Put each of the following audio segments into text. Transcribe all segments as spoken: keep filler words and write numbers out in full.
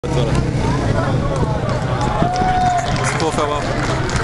Voilà. C'est pour faire voir.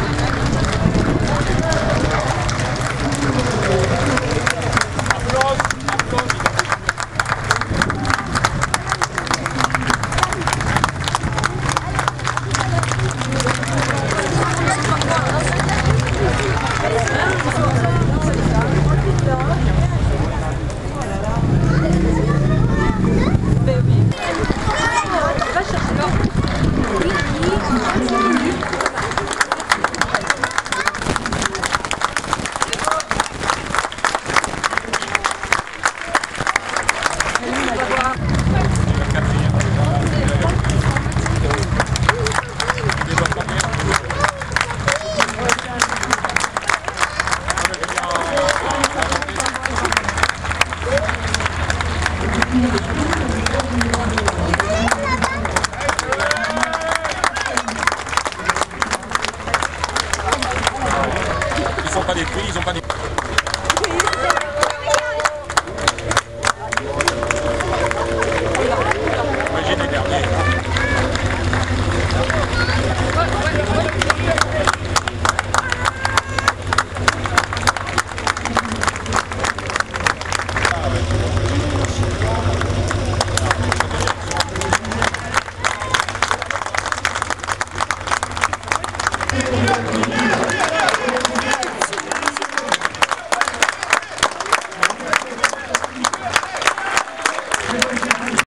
Ils sont pas des prix, ils ont pas des... J'ai des derniers. Thank you.